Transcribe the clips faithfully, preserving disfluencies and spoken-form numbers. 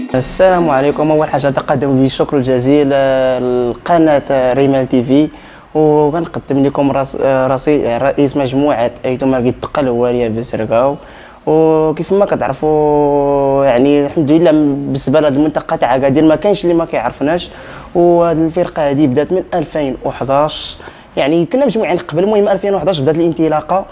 السلام عليكم. اول حاجه تقدم بالشكر الجزيل لقناه ريمال تيفي، وكنقدم لكم راس راسي رئيس مجموعه ايتما الثقه الهواريه بسرقاو. وكيف ما كتعرفوا يعني الحمد لله بالنسبه لهذه المنطقه تاع اكادير ما كاينش اللي ما كيعرفناش. وهذه الفرقه هذه بدات من ألفين وحداش، يعني كنا مجموعين قبل. المهم ألفين وحداش بدات الانطلاقه،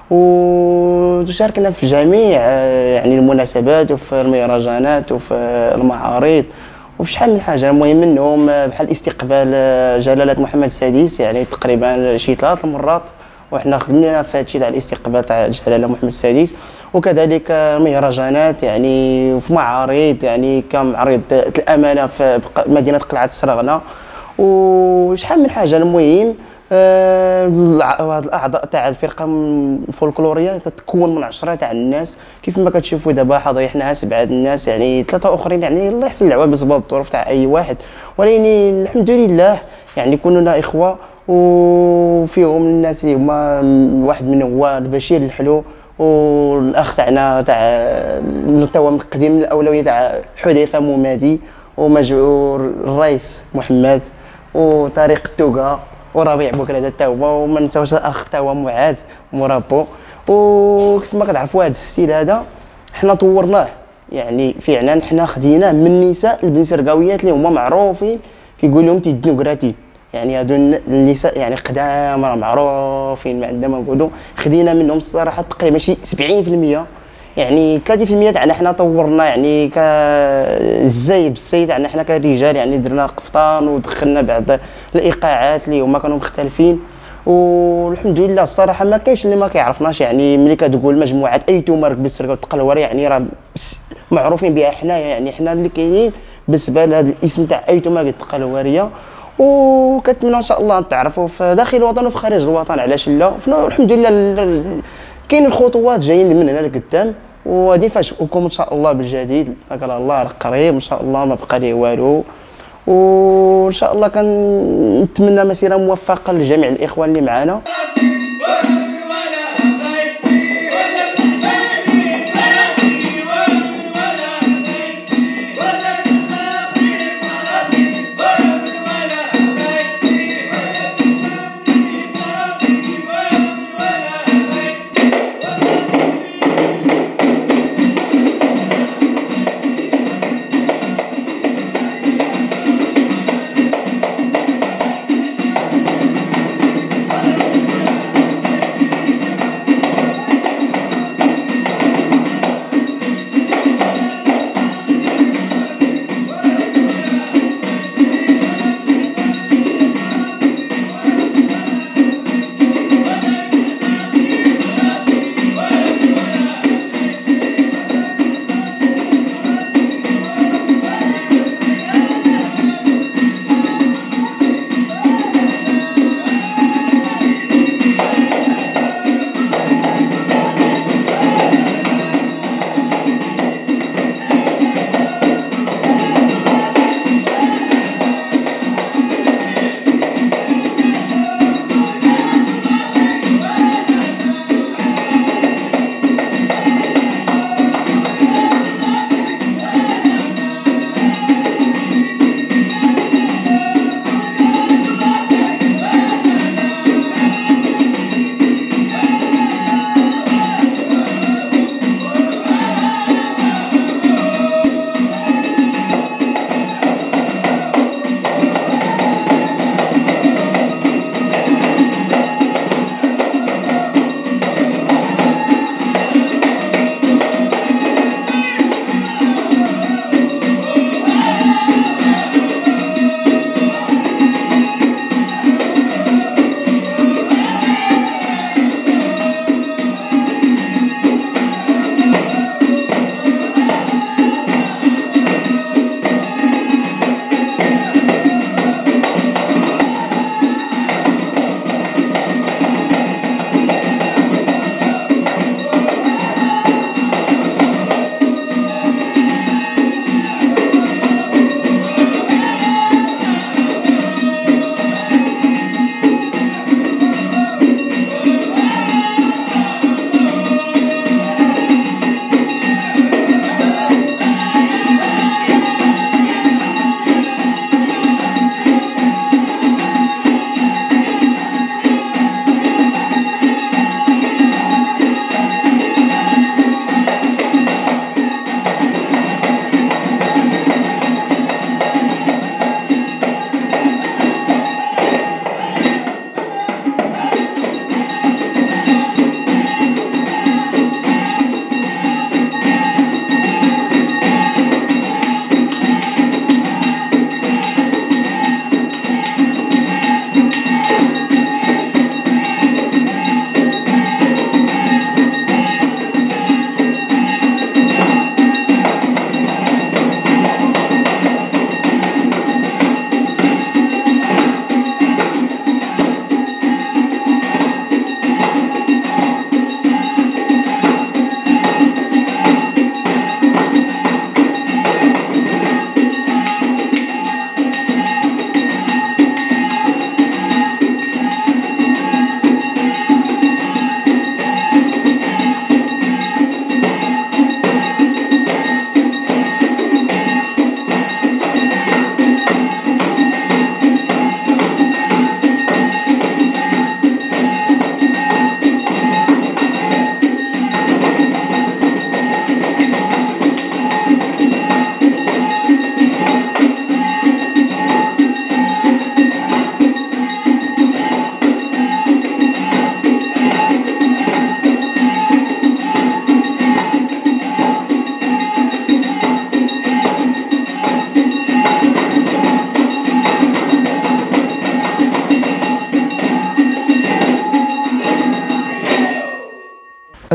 وشاركنا في جميع يعني المناسبات وفي المهرجانات وفي المعارض وفي شحال من حاجه. المهم منهم بحال استقبال جلاله محمد السادس، يعني تقريبا شي ثلاث مرات وحنا خدمنا في هادشي تاع الاستقبال تاع جلاله محمد السادس. وكذلك مهرجانات يعني وفي معارض، يعني كمعرض الامانه في مدينه قلعه السراغنه وشحال من حاجه. المهم آه الاعضاء تاع الفرقه الفولكلوريه تتكون من عشرة تاع الناس. كيف ما كتشوفوا دابا حاضرين حنا سبعه الناس، يعني ثلاثه اخرين يعني الله يحسن العوام بسبب الظروف تاع اي واحد، ولكن الحمد لله يعني كلنا اخوه. وفيهم الناس اللي هما واحد منهم هو البشير الحلو، والاخ تاعنا تاع توا مقدم الاولويه تاع حذيفه ممادي، ومجعور الرئيس محمد، وطريق التوقا، وربيع بكره حتى هو، وما نساوش الاخ حتى هو معاذ مرابو. وكيف ما كتعرفوا هذا الستيل هذا حنا طورناه، يعني فعلا حنا خديناه من النساء البن سرقاويات اللي هما معروفين كيقول لهم تيدنو كراتي، يعني هادو النساء يعني قدام راه معروفين ما عندنا ما نقولوا. خدينا منهم الصراحه تقريبا شي سبعين في المية، يعني ثلاثين في المية تاعنا حنا طورنا، يعني كالزايد بالسيد تاعنا حنا كرجال، يعني درنا قفطان ودخلنا بعض الايقاعات اللي هما كانوا مختلفين. والحمد لله الصراحه ما كاينش اللي ما كيعرفناش، يعني ملي كتقول مجموعه ايتما بالسرقه والتقلوره يعني راه معروفين بها حنايا، يعني حنا اللي كاينين بالنسبه لهذا الاسم تاع ايتما التقلواريه. وكنتمنى ان شاء الله نتعرفوا في داخل الوطن وفي خارج الوطن، علاش لا. الحمد لله كاين الخطوات جايين من هنا لقدام، وغادي نفاجئكم ان شاء الله بالجديد. قال الله راه قريب ان شاء الله، ما بقى ليه والو. وان شاء الله كنتمنى مسيره موفقه لجميع الاخوان اللي معنا.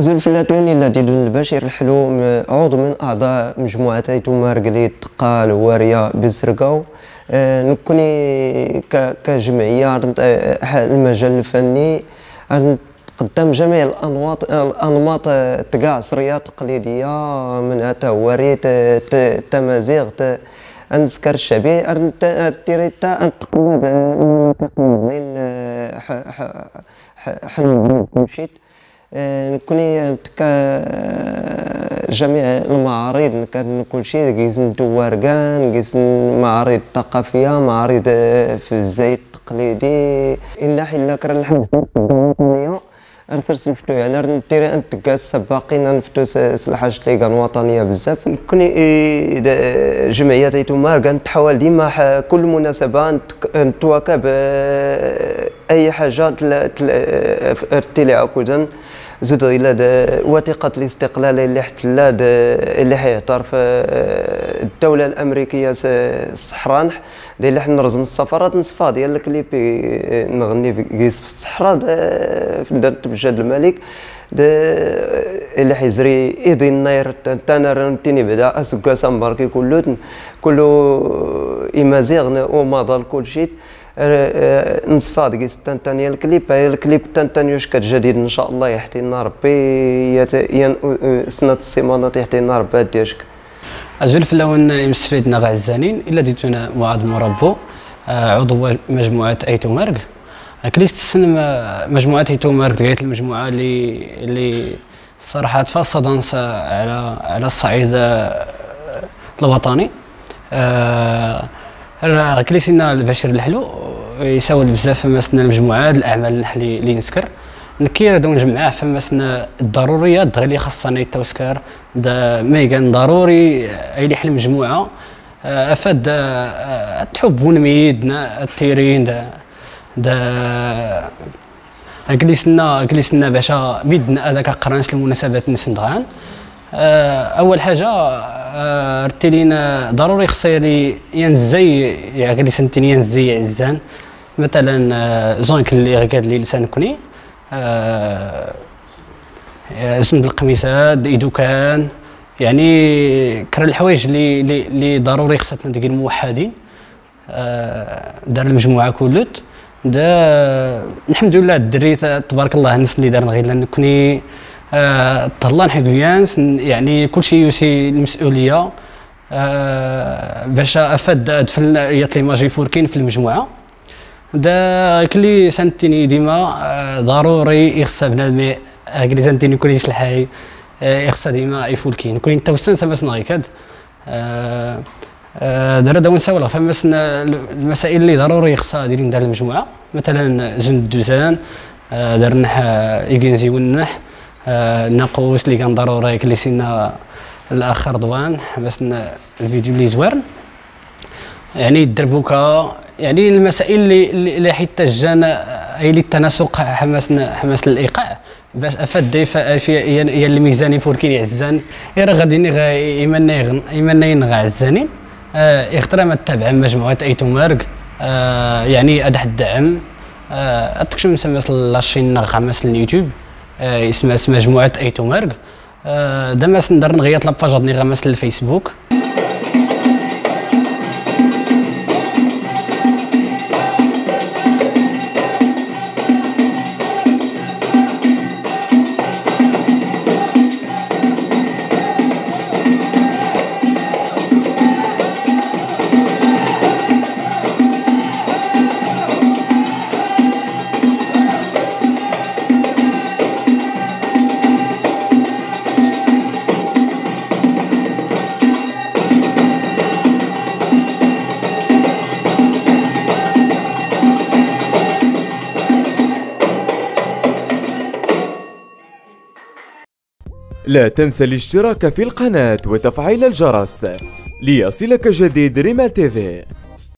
أزول فلاتوني الذي البشير الحلوم عضو من أعضاء مجموعة أيتومار قليت تقال واريا بزرقاو. نكوني كجمعية المجال الفني قدام جميع الأنماط الأنماط تقع عصرية تقليدية منها تهوريت تمازيغ أنسكر الشعبي تيريتا أنتقلب تقليدين حلو مشيت نكوني جميع المعارض كان كل شيء كيزن دواركان كيزن معارض ثقافية معارض في الزيت التقليدي إن حنا كرا الحمد الوطنية أرثرس نفتو يعني نتيري أنتكا السباقين نفتو الحاجة اللي كان وطنية بزاف نكوني جمعية أيتومار كانت تحاول ديما كل مناسبة نتواكب أي حاجة ارتلع كودن زود إلى وثيقة الاستقلال اللي احتلت اللي حيعترف الدولة الأمريكية الصحراء دي اللي حنرزم السفارات نصفى ديال الكليب نغني في كيس في الصحراء في مدينة بجاد الملك اللي حيزري إيدي النير تانا تيني بدا أسوكا سامباركي كله كله إمازيغ وماضى كل شيء نصفى ديال التانتانيا الكليب هاي الكليب تانتانيوش كجديد ان شاء الله يحتينا ربي ين سنه السيمانات يحتينا ربي ديالك اجل فلاون مستفيدنا غا الزانين الا ديتونا معاذ مربو عضو مجموعه ايتومارك كليست السن مجموعه ايتومارك قالت المجموعه اللي اللي صراحه تفصدنس على على الصعيد الوطني كليسينا البشير الحلو يساول بزاف فماسنا المجموعات الاعمال النحلي اللي نسكر نكير دون نجمعاه فماسنا الضروريات دغيا اللي خاصنا يتوسكر دا ميغان ضروري اي اللي حل مجموعه افاد تحب ونميدنا التيرين دا دا جلسنا جلسنا باشا بيدنا هذاك قرانس المناسبات نسندغان اول حاجه ارتلينا ضروري خصيري ينزي يعني لي سنتين ينزي عزان مثلا زونك اللي رقاد لي لسان كوني زند القميصات ايدوكان يعني كرا الحوايج اللي اللي ضروري خصنا ديك الموحدين دار المجموعه كلت دا الحمد لله الدري تبارك الله الناس اللي دارنا غير نكوني آه طلان حكويانس يعني كل شيء يوسي المسؤوليه آه باش افاد دفل يات لي ماجي فوركين في المجموعه دا كلي سنتيني ديما آه ضروري يخص بنادم كلي سنتيني كل يشلحاي آه يخص ديما يفولكين كل انت وسن سمسنا غيكاد آه آه دار دا ونساول فمسنا المسائل اللي ضروري يخصها ديرين دار المجموعه مثلا جند دوزان آه درنح يجينزي ونح آه ناقوس اللي كان ضروري كليسينا الاخ رضوان حبسنا الفيديو اللي زوارن يعني الدربوكه يعني المسائل اللي اللي حيت جانا هي اللي التناسق حماسنا حماس الايقاع باش افاد ديفا هي اللي ميزاني فوركين عزان غير غادي غا يمنى يمنى غا عزانين آه اخترام تابع مجموعه ايتومارك آه يعني ادح الدعم آه اتكشم مسمى لاشين غامس اليوتيوب آه اسمها اسم مجموعه ايتومارك آه دماس ندر نغيط لاباج غادي غامس الفيسبوك. لا تنسى الاشتراك في القناة وتفعيل الجرس ليصلك جديد ريمال تيفي.